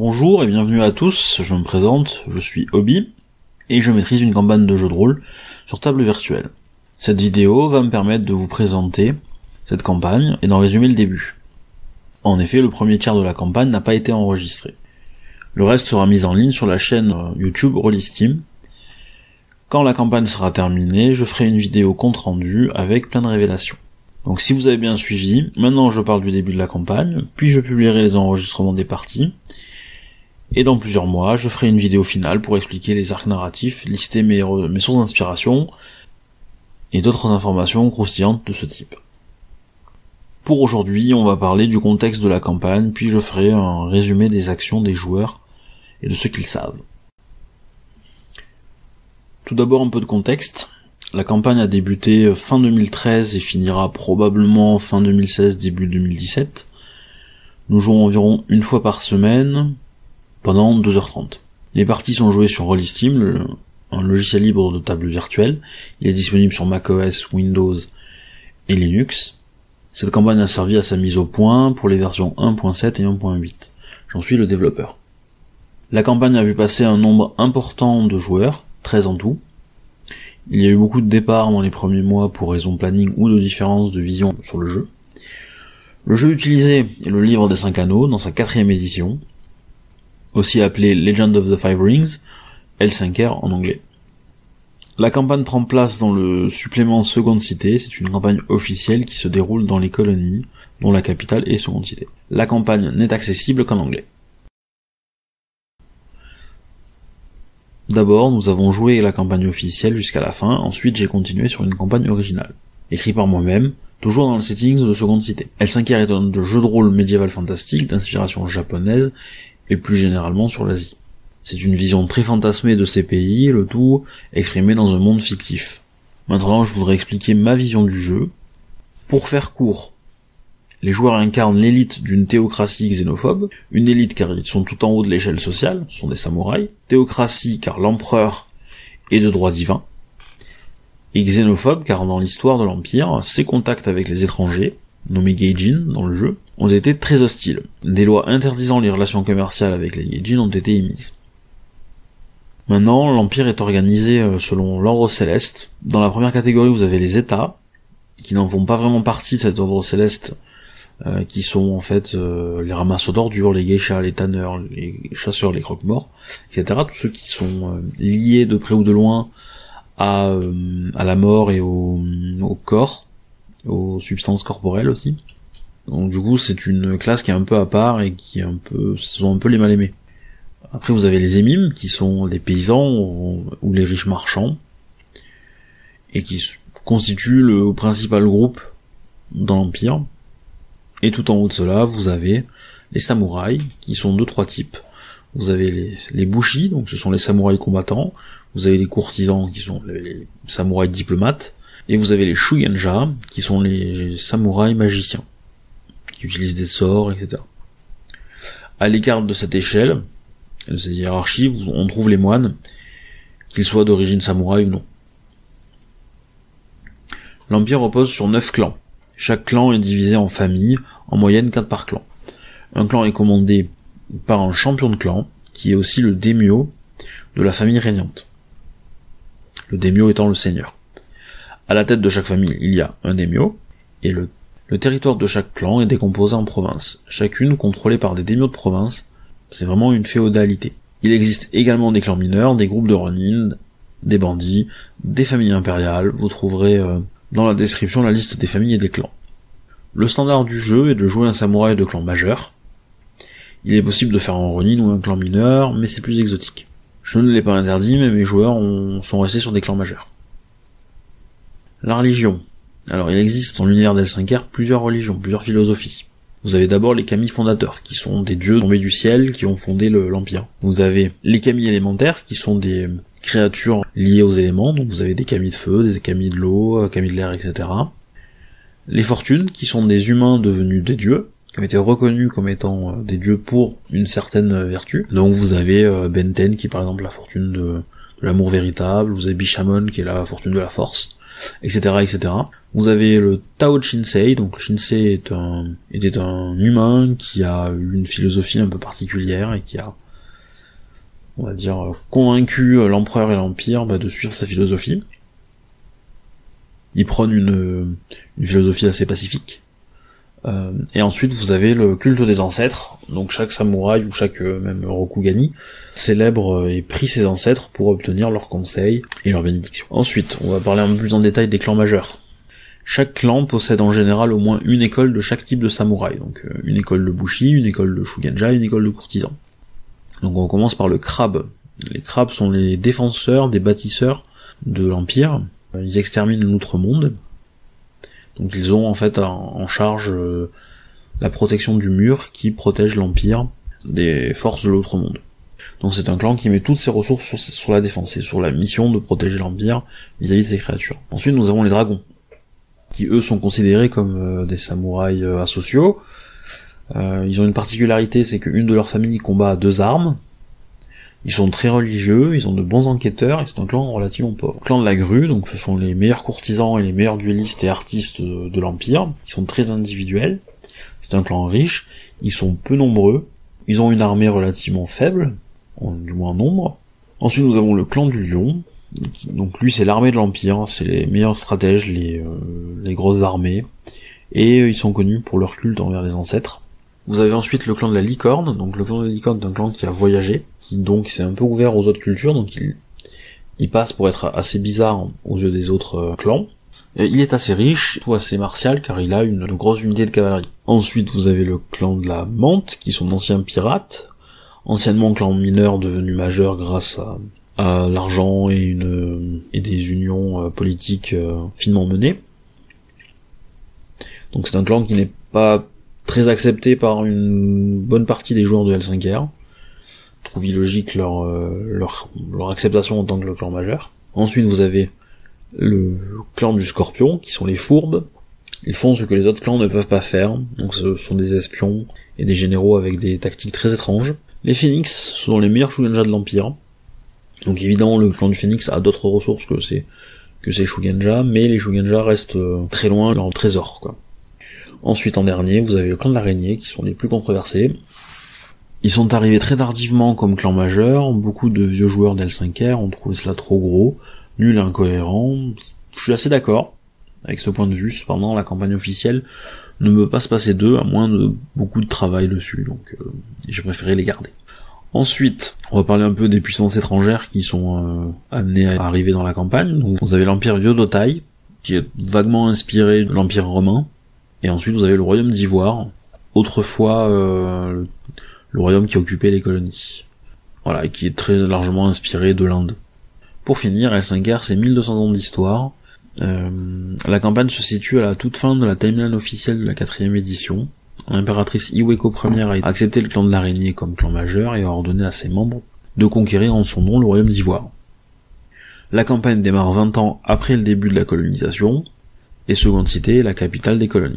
Bonjour et bienvenue à tous, je me présente, je suis Obi, et je maîtrise une campagne de jeu de rôle sur table virtuelle. Cette vidéo va me permettre de vous présenter cette campagne et d'en résumer le début. En effet, le premier tiers de la campagne n'a pas été enregistré. Le reste sera mis en ligne sur la chaîne YouTube Rollisteam. Quand la campagne sera terminée, je ferai une vidéo compte rendu avec plein de révélations. Donc si vous avez bien suivi, maintenant je parle du début de la campagne, puis je publierai les enregistrements des parties, et dans plusieurs mois, je ferai une vidéo finale pour expliquer les arcs narratifs, lister mes sources d'inspiration, et d'autres informations croustillantes de ce type. Pour aujourd'hui, on va parler du contexte de la campagne, puis je ferai un résumé des actions des joueurs et de ce qu'ils savent. Tout d'abord un peu de contexte. La campagne a débuté fin 2013 et finira probablement fin 2016, début 2017. Nous jouons environ une fois par semaine, pendant 2h30. Les parties sont jouées sur Rollisteam, un logiciel libre de table virtuelle. Il est disponible sur macOS, Windows et Linux. Cette campagne a servi à sa mise au point pour les versions 1.7 et 1.8. J'en suis le développeur. La campagne a vu passer un nombre important de joueurs, 13 en tout. Il y a eu beaucoup de départs dans les premiers mois pour raison de planning ou de différence de vision sur le jeu. Le jeu utilisé est le livre des 5 anneaux dans sa 4e édition, aussi appelé Legend of the Five Rings, L5R en anglais. La campagne prend place dans le supplément Seconde Cité, c'est une campagne officielle qui se déroule dans les colonies, dont la capitale est Seconde Cité. La campagne n'est accessible qu'en anglais. D'abord, nous avons joué la campagne officielle jusqu'à la fin, ensuite j'ai continué sur une campagne originale, écrite par moi-même, toujours dans le setting de Seconde Cité. L5R est un jeu de rôle médiéval fantastique d'inspiration japonaise et plus généralement sur l'Asie. C'est une vision très fantasmée de ces pays, le tout exprimé dans un monde fictif. Maintenant, je voudrais expliquer ma vision du jeu. Pour faire court, les joueurs incarnent l'élite d'une théocratie xénophobe, une élite car ils sont tout en haut de l'échelle sociale, ce sont des samouraïs, théocratie car l'empereur est de droit divin, et xénophobe car dans l'histoire de l'Empire, ses contacts avec les étrangers, nommés Gaijin dans le jeu, ont été très hostiles. Des lois interdisant les relations commerciales avec les Gaijin ont été émises. Maintenant, l'Empire est organisé selon l'ordre céleste. Dans la première catégorie, vous avez les États, qui n'en font pas vraiment partie de cet ordre céleste, qui sont en fait les ramasseurs d'ordures, les geishas, les tanneurs, les chasseurs, les croque-morts, etc. Tous ceux qui sont liés de près ou de loin à la mort et au corps, aux substances corporelles aussi. Donc du coup, c'est une classe qui est un peu à part et qui est ce sont un peu les mal-aimés. Après, vous avez les émimes, qui sont les paysans ou les riches marchands, et qui constituent le principal groupe dans l'Empire. Et tout en haut de cela, vous avez les samouraïs, qui sont de 3 types. Vous avez les bushi, donc ce sont les samouraïs combattants. Vous avez les courtisans, qui sont les samouraïs diplomates. Et vous avez les shugenja, qui sont les samouraïs magiciens, qui utilisent des sorts, etc. À l'écart de cette échelle, de cette hiérarchie, on trouve les moines, qu'ils soient d'origine samouraï ou non. L'Empire repose sur 9 clans. Chaque clan est divisé en familles, en moyenne 4 par clan. Un clan est commandé par un champion de clan, qui est aussi le daimyo de la famille régnante. Le daimyo étant le seigneur. À la tête de chaque famille, il y a un daimyo, et le territoire de chaque clan est décomposé en provinces, chacune contrôlée par des daimyos de province. C'est vraiment une féodalité. Il existe également des clans mineurs, des groupes de ronin, des bandits, des familles impériales. Vous trouverez dans la description la liste des familles et des clans. Le standard du jeu est de jouer un samouraï de clan majeur. Il est possible de faire un ronin ou un clan mineur, mais c'est plus exotique. Je ne l'ai pas interdit, mais mes joueurs sont restés sur des clans majeurs. La religion. Alors il existe dans l'univers d'L5R plusieurs religions, plusieurs philosophies. Vous avez d'abord les kami fondateurs, qui sont des dieux tombés du ciel, qui ont fondé l'Empire. Vous avez les kami élémentaires, qui sont des créatures liées aux éléments, donc vous avez des kami de feu, des kami de l'eau, kami de l'air, etc. Les fortunes, qui sont des humains devenus des dieux, qui ont été reconnus comme étant des dieux pour une certaine vertu. Donc vous avez Benten, qui est par exemple la fortune de l'amour véritable, vous avez Bishamon, qui est la fortune de la force, etc., etc. Vous avez le Tao Shinsei, donc le Shinsei était un humain qui a une philosophie un peu particulière et qui a, on va dire, convaincu l'empereur et l'empire de suivre sa philosophie. Il prône une philosophie assez pacifique. Et ensuite vous avez le culte des ancêtres, donc chaque samouraï ou chaque même Rokugani célèbre et prie ses ancêtres pour obtenir leurs conseils et leurs bénédictions. Ensuite, on va parler un peu plus en détail des clans majeurs. Chaque clan possède en général au moins une école de chaque type de samouraï, donc une école de bushi, une école de shugenja, une école de courtisan. Donc on commence par le crabe. Les crabes sont les défenseurs, des bâtisseurs de l'empire. Ils exterminent l'outre-monde. Donc ils ont en fait en charge la protection du mur qui protège l'empire des forces de l'autre monde. Donc c'est un clan qui met toutes ses ressources sur la défense et sur la mission de protéger l'empire vis-à-vis de ses créatures. Ensuite nous avons les dragons, qui eux sont considérés comme des samouraïs asociaux. Ils ont une particularité, c'est qu'une de leurs familles combat à 2 armes. Ils sont très religieux, ils ont de bons enquêteurs, et c'est un clan relativement pauvre. Le clan de la grue, donc ce sont les meilleurs courtisans et les meilleurs duellistes et artistes de l'Empire, ils sont très individuels, c'est un clan riche, ils sont peu nombreux, ils ont une armée relativement faible, du moins en nombre. Ensuite nous avons le clan du lion, donc lui c'est l'armée de l'Empire, c'est les meilleurs stratèges, les grosses armées, et ils sont connus pour leur culte envers les ancêtres. Vous avez ensuite le clan de la licorne, donc le clan de la licorne est un clan qui a voyagé, qui donc s'est un peu ouvert aux autres cultures, donc il passe pour être assez bizarre aux yeux des autres clans. Et il est assez riche, tout assez martial, car il a une grosse unité de cavalerie. Ensuite vous avez le clan de la menthe, qui sont d'anciens pirates, anciennement clan mineur devenu majeur grâce à l'argent et des unions politiques finement menées. Donc c'est un clan qui n'est pas très accepté par une bonne partie des joueurs de L5R. Je trouve illogique leur acceptation en tant que le clan majeur. Ensuite vous avez le clan du scorpion, qui sont les fourbes. Ils font ce que les autres clans ne peuvent pas faire, donc ce sont des espions et des généraux avec des tactiques très étranges. Les phénix sont les meilleurs shugenja de l'Empire. Donc évidemment le clan du phénix a d'autres ressources que ces shugenja, mais les shugenja restent très loin de leur trésor, quoi. Ensuite, en dernier, vous avez le clan de l'araignée, qui sont les plus controversés. Ils sont arrivés très tardivement comme clan majeur, beaucoup de vieux joueurs d'L5R ont trouvé cela trop gros, nul et incohérent. Je suis assez d'accord avec ce point de vue, cependant la campagne officielle ne peut pas se passer d'eux, à moins de beaucoup de travail dessus, donc j'ai préféré les garder. Ensuite, on va parler un peu des puissances étrangères qui sont amenées à arriver dans la campagne. Donc, vous avez l'empire Yodotai, qui est vaguement inspiré de l'empire romain. Et ensuite vous avez le royaume d'Ivoire, autrefois le royaume qui occupait les colonies. Voilà, et qui est très largement inspiré de l'Inde. Pour finir, L5R c'est 1200 ans d'histoire. La campagne se situe à la toute fin de la timeline officielle de la 4ème édition. L'impératrice Iweko Ier a accepté le clan de l'araignée comme clan majeur et a ordonné à ses membres de conquérir en son nom le royaume d'Ivoire. La campagne démarre 20 ans après le début de la colonisation, et Seconde Cité est la capitale des colonies.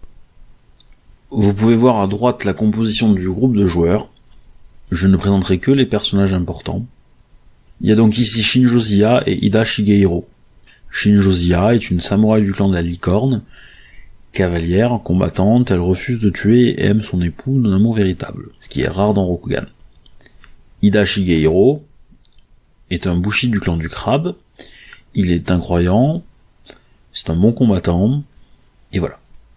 Vous pouvez voir à droite la composition du groupe de joueurs. Je ne présenterai que les personnages importants. Il y a donc ici Shinjo Zia et Ida Shigehiro. Shinjo Zia est une samouraï du clan de la licorne. Cavalière, combattante, elle refuse de tuer et aime son époux d'un amour véritable, ce qui est rare dans Rokugan. Ida Shigehiro est un bushi du clan du crabe. Il est incroyant, c'est un bon combattant, et voilà.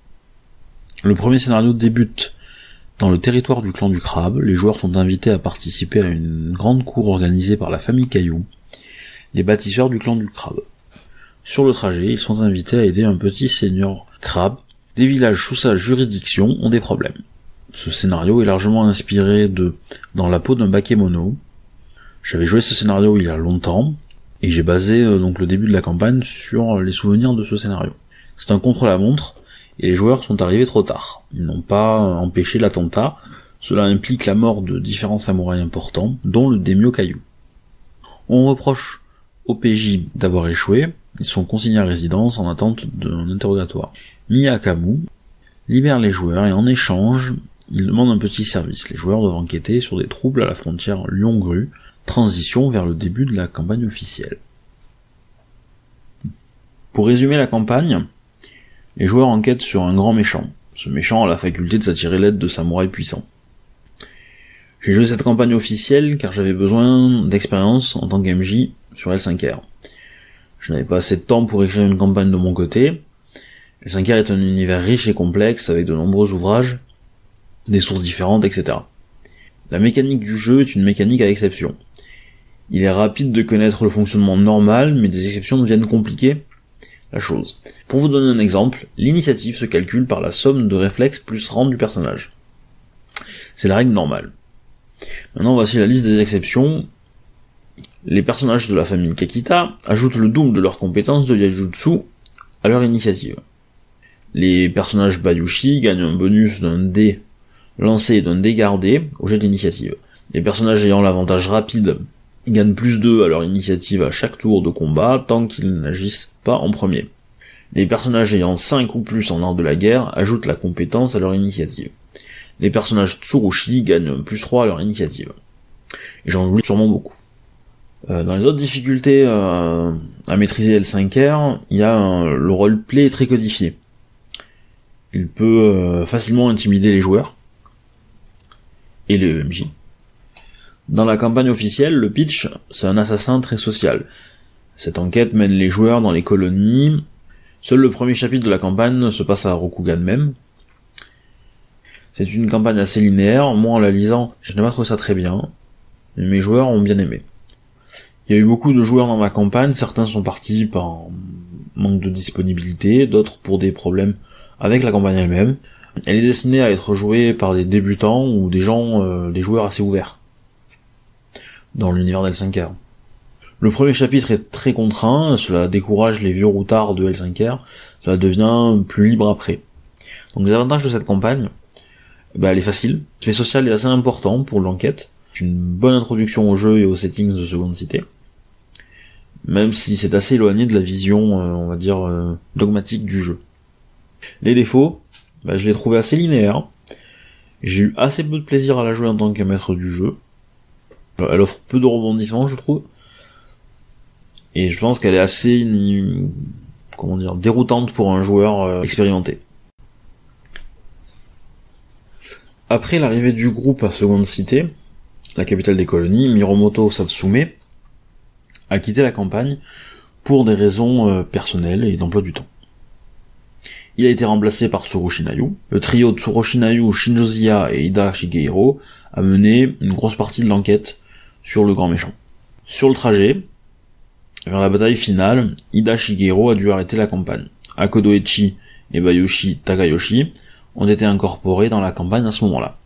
Le premier scénario débute dans le territoire du clan du crabe. Les joueurs sont invités à participer à une grande cour organisée par la famille Caillou, les bâtisseurs du clan du crabe. Sur le trajet, ils sont invités à aider un petit seigneur crabe. Des villages sous sa juridiction ont des problèmes. Ce scénario est largement inspiré de Dans la peau d'un bakemono. J'avais joué ce scénario il y a longtemps, et j'ai basé donc le début de la campagne sur les souvenirs de ce scénario. C'est un contre-la-montre, et les joueurs sont arrivés trop tard. Ils n'ont pas empêché l'attentat. Cela implique la mort de différents samouraïs importants, dont le daimyo Caillou. On reproche au PJ d'avoir échoué. Ils sont consignés à résidence en attente d'un interrogatoire. Miyakamu libère les joueurs et en échange, il demande un petit service. Les joueurs doivent enquêter sur des troubles à la frontière Lyon-Gru, transition vers le début de la campagne officielle. Pour résumer la campagne, les joueurs enquêtent sur un grand méchant. Ce méchant a la faculté de s'attirer l'aide de samouraïs puissants. J'ai joué cette campagne officielle car j'avais besoin d'expérience en tant qu'MJ sur L5R. Je n'avais pas assez de temps pour écrire une campagne de mon côté. L5R est un univers riche et complexe avec de nombreux ouvrages, des sources différentes, etc. La mécanique du jeu est une mécanique à exception. Il est rapide de connaître le fonctionnement normal, mais des exceptions deviennent compliquées la chose. Pour vous donner un exemple, l'initiative se calcule par la somme de réflexes plus rang du personnage. C'est la règle normale. Maintenant voici la liste des exceptions. Les personnages de la famille Kakita ajoutent le double de leurs compétences de Yajutsu à leur initiative. Les personnages Bayushi gagnent un bonus d'un dé lancé et d'un dé gardé au jet d'initiative. Les personnages ayant l'avantage rapide gagnent plus 2 à leur initiative à chaque tour de combat tant qu'ils n'agissent pas en premier. Les personnages ayant 5 ou plus en art de la guerre ajoutent la compétence à leur initiative. Les personnages Tsurushi gagnent plus 3 à leur initiative. Et j'en oublie sûrement beaucoup. Dans les autres difficultés à maîtriser L5R, il y a le roleplay très codifié. Il peut facilement intimider les joueurs et les MJ. Dans la campagne officielle, le pitch, c'est un assassin très social. Cette enquête mène les joueurs dans les colonies. Seul le premier chapitre de la campagne se passe à Rokugan même. C'est une campagne assez linéaire. Moi, en la lisant, je n'ai pas trouvé ça très bien, mais mes joueurs ont bien aimé. Il y a eu beaucoup de joueurs dans ma campagne, certains sont partis par manque de disponibilité, d'autres pour des problèmes avec la campagne elle-même. Elle est destinée à être jouée par des débutants ou des gens, des joueurs assez ouverts dans l'univers d'L5R. Le premier chapitre est très contraint, cela décourage les vieux routards de L5R, cela devient plus libre après. Donc les avantages de cette campagne, elle est facile, l'aspect social est assez important pour l'enquête, c'est une bonne introduction au jeu et aux settings de Seconde Cité, même si c'est assez éloigné de la vision, on va dire, dogmatique du jeu. Les défauts, je l'ai trouvé assez linéaire, j'ai eu assez peu de plaisir à la jouer en tant que maître du jeu, elle offre peu de rebondissements, je trouve, et je pense qu'elle est assez, déroutante pour un joueur expérimenté. Après l'arrivée du groupe à Seconde Cité, la capitale des colonies, Miromoto Satsume a quitté la campagne pour des raisons personnelles et d'emploi du temps. Il a été remplacé par Tsurushinayu. Le trio Tsurushinayu, Shinjoziya et Ida Shigehiro a mené une grosse partie de l'enquête sur le grand méchant. Sur le trajet, vers la bataille finale, Ida Shigehiro a dû arrêter la campagne. Akodoichi et Bayushi Takayoshi ont été incorporés dans la campagne à ce moment-là.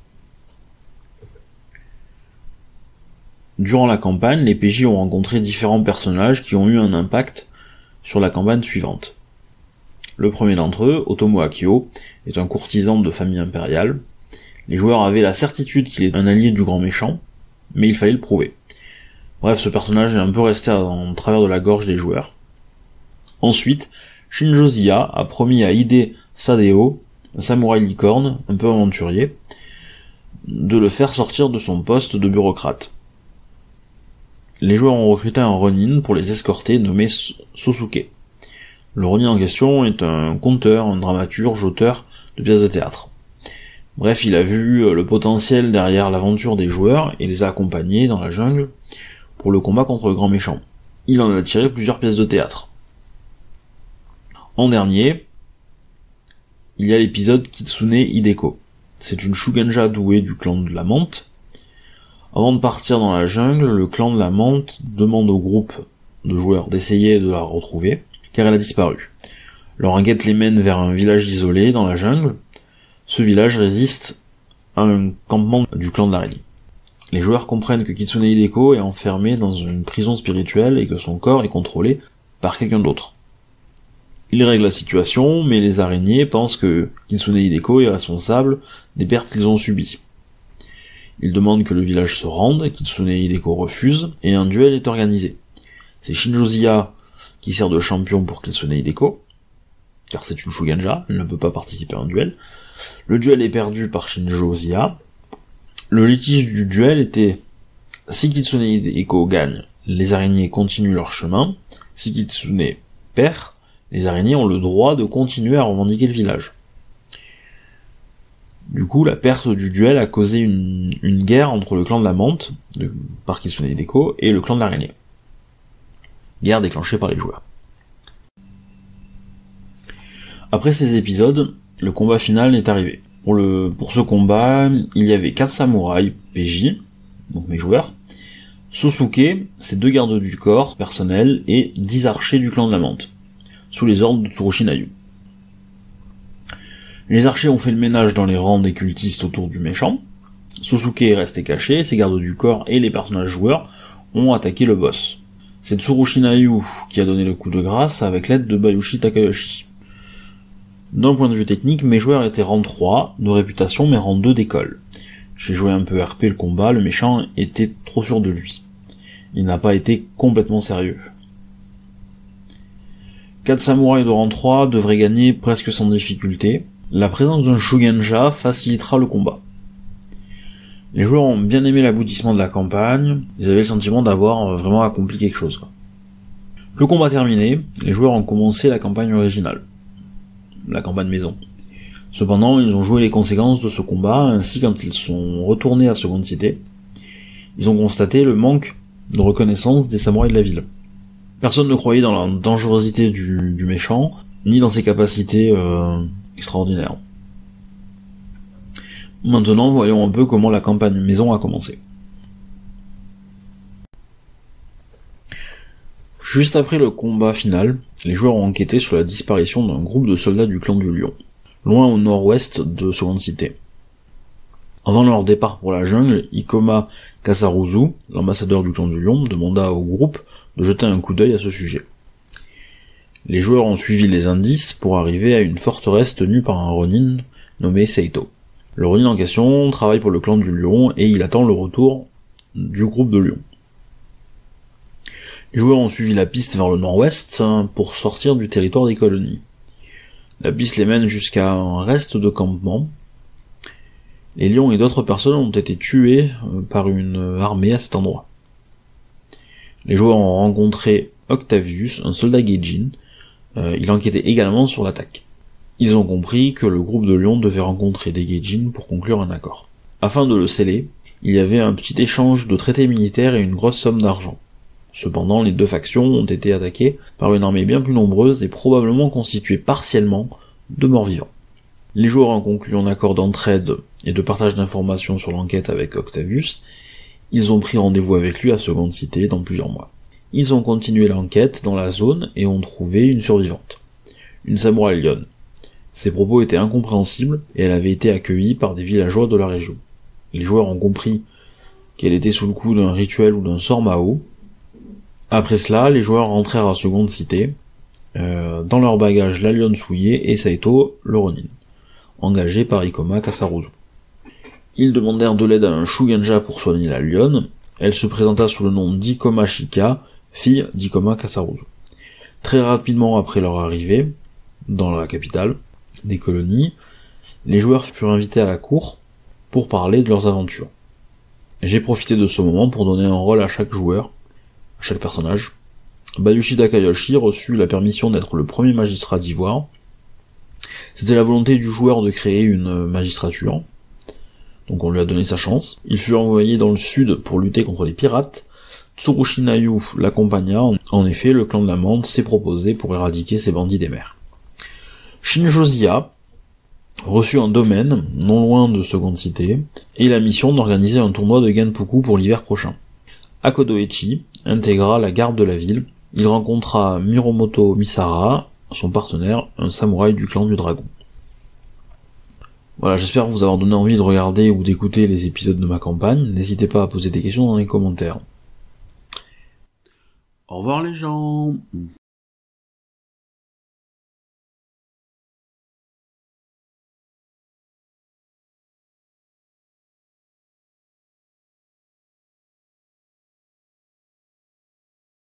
Durant la campagne, les PJ ont rencontré différents personnages qui ont eu un impact sur la campagne suivante. Le premier d'entre eux, Otomo Akio, est un courtisan de famille impériale. Les joueurs avaient la certitude qu'il est un allié du grand méchant, mais il fallait le prouver. Bref, ce personnage est un peu resté en travers de la gorge des joueurs. Ensuite, Shinjoziya a promis à Hide Sadeo, un samouraï licorne, un peu aventurier, de le faire sortir de son poste de bureaucrate. Les joueurs ont recruté un Ronin pour les escorter nommé Sosuke. Le Ronin en question est un conteur, un dramaturge, auteur de pièces de théâtre. Bref, il a vu le potentiel derrière l'aventure des joueurs et les a accompagnés dans la jungle pour le combat contre le grand méchant. Il en a tiré plusieurs pièces de théâtre. En dernier, il y a l'épisode Kitsune Hideko. C'est une Shugenja douée du clan de la Menthe. Avant de partir dans la jungle, le clan de la Menthe demande au groupe de joueurs d'essayer de la retrouver, car elle a disparu. Leur enquête les mène vers un village isolé dans la jungle. Ce village résiste à un campement du clan de l'araignée. Les joueurs comprennent que Kitsune Hideko est enfermé dans une prison spirituelle et que son corps est contrôlé par quelqu'un d'autre. Ils règlent la situation, mais les araignées pensent que Kitsune Hideko est responsable des pertes qu'ils ont subies. Ils demandent que le village se rende, Kitsune Hideko refuse, et un duel est organisé. C'est Shinjoziya qui sert de champion pour Kitsune Hideko, car c'est une Shugenja, elle ne peut pas participer à un duel. Le duel est perdu par Shinjoziya. Le litige du duel était, si Kitsune Hideko gagne, les araignées continuent leur chemin, si Kitsune perd, Les araignées ont le droit de continuer à revendiquer le village. Du coup, la perte du duel a causé une guerre entre le clan de la menthe, par qui sonnait d'écho, et le clan de l'araignée. Guerre déclenchée par les joueurs. Après ces épisodes, le combat final est arrivé. Pour ce combat, il y avait 4 samouraïs PJ, donc mes joueurs, Sosuke, ses 2 gardes du corps personnels, et 10 archers du clan de la menthe, sous les ordres de Tsurushi Nayu. Les archers ont fait le ménage dans les rangs des cultistes autour du méchant. Sosuke est resté caché, ses gardes du corps et les personnages joueurs ont attaqué le boss. C'est Tsurushi Nayu qui a donné le coup de grâce avec l'aide de Bayushi Takayoshi. D'un point de vue technique, mes joueurs étaient rang 3 de réputation mais rang 2 d'école. J'ai joué un peu RP le combat, le méchant était trop sûr de lui. Il n'a pas été complètement sérieux. 4 samouraïs de rang 3 devraient gagner presque sans difficulté. La présence d'un Shugenja facilitera le combat. Les joueurs ont bien aimé l'aboutissement de la campagne, ils avaient le sentiment d'avoir vraiment accompli quelque chose. Le combat terminé, les joueurs ont commencé la campagne originale, la campagne maison. Cependant, ils ont joué les conséquences de ce combat, ainsi quand ils sont retournés à Seconde Cité, ils ont constaté le manque de reconnaissance des samouraïs de la ville. Personne ne croyait dans la dangerosité du méchant, ni dans ses capacités extraordinaires. Maintenant, voyons un peu comment la campagne maison a commencé. Juste après le combat final, les joueurs ont enquêté sur la disparition d'un groupe de soldats du clan du Lion, loin au nord-ouest de Seconde Cité. Avant leur départ pour la jungle, Ikoma Kasaruzu, l'ambassadeur du clan du Lion, demanda au groupe de jeter un coup d'œil à ce sujet. Les joueurs ont suivi les indices pour arriver à une forteresse tenue par un Ronin nommé Seito. Le Ronin en question travaille pour le clan du Lion et il attend le retour du groupe de Lion. Les joueurs ont suivi la piste vers le nord-ouest pour sortir du territoire des colonies. La piste les mène jusqu'à un reste de campement. Les lions et d'autres personnes ont été tués par une armée à cet endroit. Les joueurs ont rencontré Octavius, un soldat Gaijin. Il enquêtait également sur l'attaque. Ils ont compris que le groupe de lions devait rencontrer des Gaijin pour conclure un accord. Afin de le sceller, il y avait un petit échange de traités militaires et une grosse somme d'argent. Cependant, les 2 factions ont été attaquées par une armée bien plus nombreuse et probablement constituée partiellement de morts-vivants. Les joueurs ont conclu un accord d'entraide et de partage d'informations sur l'enquête avec Octavius. Ils ont pris rendez-vous avec lui à Seconde Cité dans plusieurs mois. Ils ont continué l'enquête dans la zone et ont trouvé une survivante, une samouraï lionne. Ses propos étaient incompréhensibles et elle avait été accueillie par des villageois de la région. Les joueurs ont compris qu'elle était sous le coup d'un rituel ou d'un sort Mao. Après cela, les joueurs rentrèrent à Seconde Cité, dans leur bagage la lionne souillée et Saito, le Ronin, engagé par Ikoma Kasaruzu. Ils demandèrent de l'aide à un Shugenja pour soigner la lionne. Elle se présenta sous le nom d'Ikoma Shika, fille d'Ikoma Kasaruzu. Très rapidement après leur arrivée, dans la capitale des colonies, les joueurs furent invités à la cour pour parler de leurs aventures. J'ai profité de ce moment pour donner un rôle à chaque joueur, à chaque personnage. Bayushi Takayoshi reçut la permission d'être le premier magistrat d'Ivoire. C'était la volonté du joueur de créer une magistrature, donc on lui a donné sa chance. Il fut envoyé dans le sud pour lutter contre les pirates. Tsurushi Nayu l'accompagna, en effet le clan de la menthe s'est proposé pour éradiquer ces bandits des mers. Shinjozia reçut un domaine, non loin de Seconde Cité, et la mission d'organiser un tournoi de Genpuku pour l'hiver prochain. Akodoichi intégra la garde de la ville. Il rencontra Miromoto Misara, son partenaire, un samouraï du clan du dragon. Voilà, j'espère vous avoir donné envie de regarder ou d'écouter les épisodes de ma campagne. N'hésitez pas à poser des questions dans les commentaires. Au revoir les gens.